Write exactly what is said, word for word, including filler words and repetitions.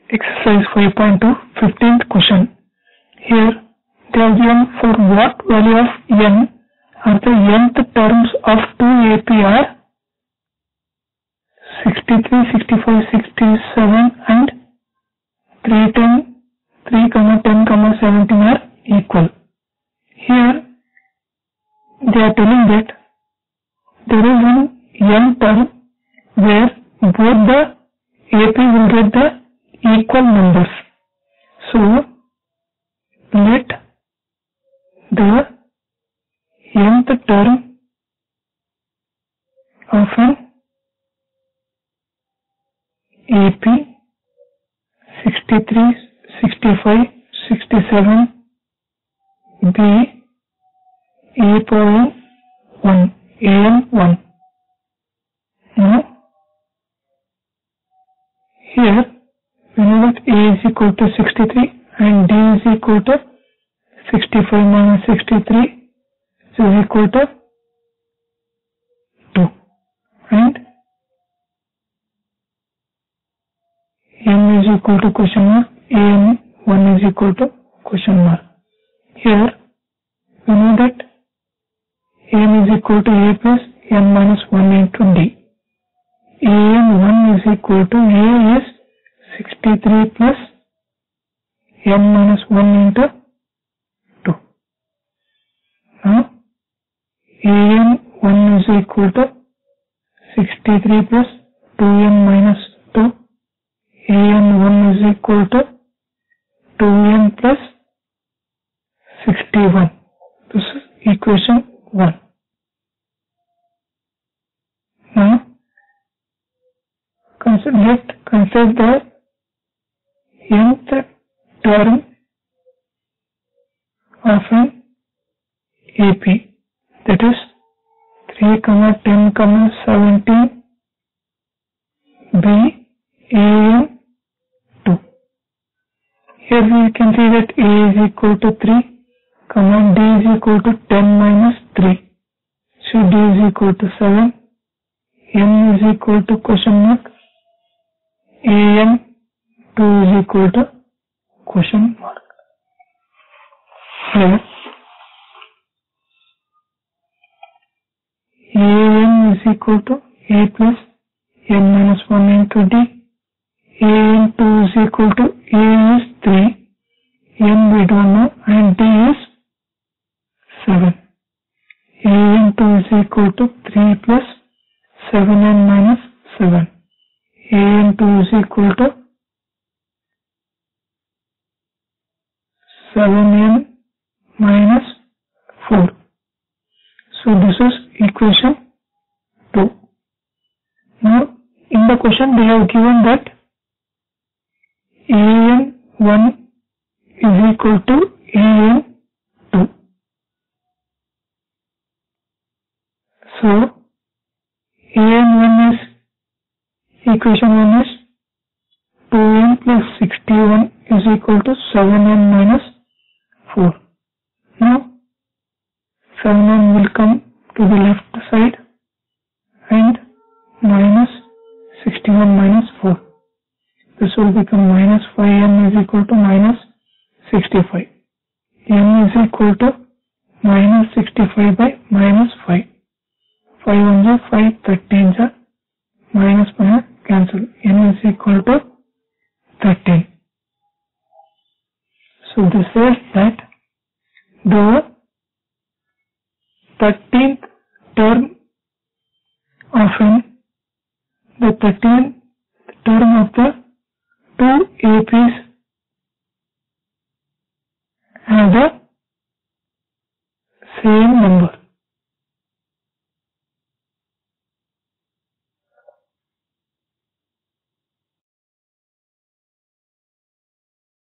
Exercise five point two, fifteenth question. Here they are given for what value of n are the nth terms of two A P are sixty-three, sixty-five, sixty-seven and three ten, three, ten, seventeen are equal. Here they are telling that there is one n term where both the A P will get the equal numbers. So let the nth term of an A P sixty-three, sixty-five, sixty-seven be a power one, a n one. Now here we know that A is equal to sixty-three and D is equal to sixty-five minus sixty-three is equal to two, and M is equal to question mark, A n one is equal to question mark. Here we know that n is equal to A plus n minus one into D. A n one is equal to A is sixty-three plus n minus one into two. Now A n one is equal to sixty-three plus two n minus two. A n one is equal to two n plus sixty-one. This is equation one. Now consider, let consider the nth term of an A P, that is three, ten, seventeen be A n two. Here we can see that A is equal to three, D is equal to ten minus three, so D is equal to seven, N is equal to question mark, A n two is equal to question mark. Here A n is equal to A plus n minus one into D. A n two is equal to A is three, n we don't know, and D is seven. A n two is equal to three plus seven n minus seven. A n two is equal to seven n minus four. So this is equation two. Now in the question they have given that A n one is equal to A n two. So A n one is, equation one is two n plus sixty-one is equal to seven n minus four. Now seven n will come to the left side and minus sixty-one minus four. This will become minus five n is equal to minus sixty-five. N is equal to minus sixty-five by minus five. five ones are five, thirteens are minus minus cancel. N is equal to thirteen. So this says that the thirteenth term of n, the thirteenth term of the